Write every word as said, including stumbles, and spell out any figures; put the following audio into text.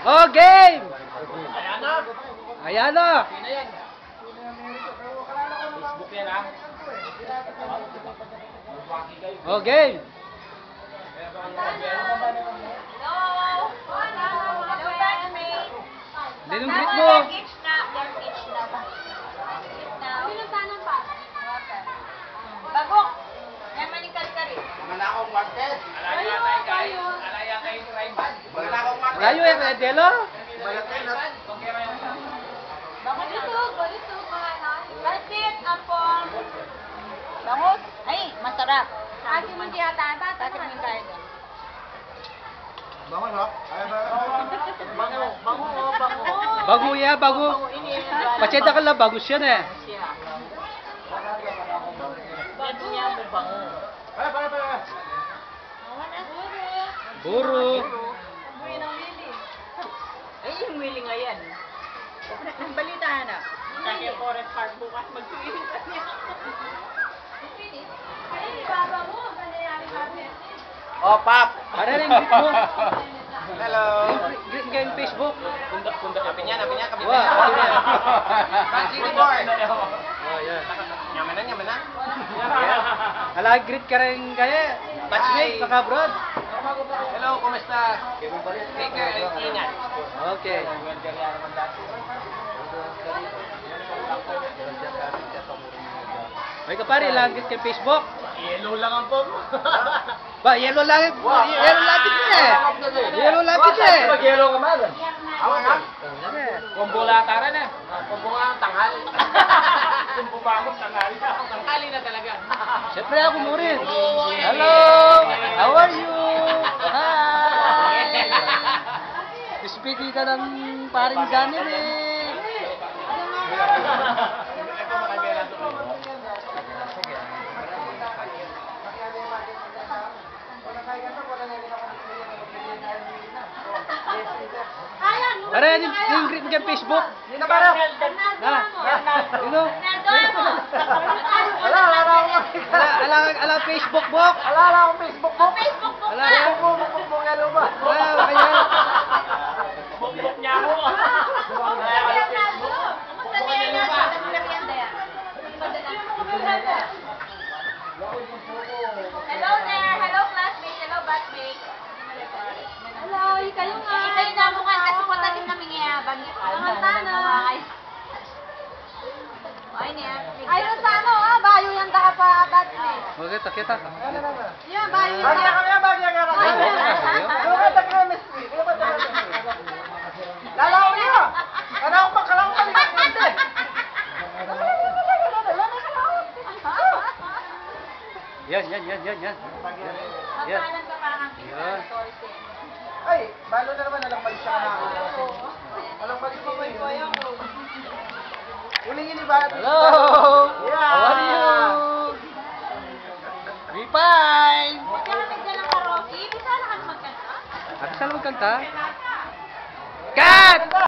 Oh, game! Ayan na. Ayan na! Sino yan? Facebook yan ha? Oh, game! Dinunggit mo! Bagok! Yan manikal-kari. Manakong market. Alaya tayo kayo. Alaya kayo ni Rayman. Manakong market. Layo eh, kaya Delo? Malatin na. Bagok dito, dito, mga non. Basit, ampong. Bangus? Ay, masarap. Akin mo tiyata, akin mo yung kaya doon. Bango, no? Ay, bango. Bango, bango, bango. Bago ya, bago. Pasyenta ka lang, bagus yan eh. Ito niya mo bango. Ay, para, para. Buro. Ay, yung willing nga yan. Nang balita na. Kaya Forest Park bukas mag-tuwing niya. Ay, baba mo. Oh, Pap. Ano rin, greet mo? Hello. Greet mo yung Facebook. Pundak-pundak. Kapin niya, kapin niya, kapin Wow, niya. kapin niya. Frankie boy. Oh, yan. Nyaman na, nyaman na. Hala, greet ka rin kaya. Batchmate, Bye. naka-abroad. Hello, kumusta? Take care and ingat. Okay. Ay ka pare, lang greet kay Facebook. Yellow lang ang pom. Ba, yellow lang. Yellow lapit niya eh. Yellow lapit niya eh. Mag-yellow ka man. Awa nga. Combo lataran eh. Kumpo nga ang tanghal. Combo bangos, tanghali. Tanghali na talaga. Siyempre ako mo rin. Hello! How are you? Hi! Despiti ka ng paring Daniel eh. Para yung, yung greet mo kay Facebook. Dito para. Na, dito. Ala, ala na ako. Ala, ala, ala Facebook book. Ala, ala akong Facebook mo. Facebook mo. Ala, Bukbuk, bukbuk mo nga lupa. ala, kaya. Bukbuk niya ako. Hello there! Hello classmates! Hello batchmates! Hello! Kayo nga! Ikayo na mo nga kasi po tanim na mingiyabang. Ang tano! Ay niya. Ayun sa ano ah! Bayo yan taka pa batchmates. Okay, kita. Yan, bayo yan. Bagya kami, bagya kami. Ay, oo, bagya. Ano ka ta chemistry? Ano ka ta chemistry? Lalaw niya. Ano ako makalaw ka ni Kante? Yan, yan, yan, yan, yan. Ang tanan ka parang Yan. Ay, balo na naman, alang malis siya na ako. Alang malis mo ba yun? Uling ini ba? Hello!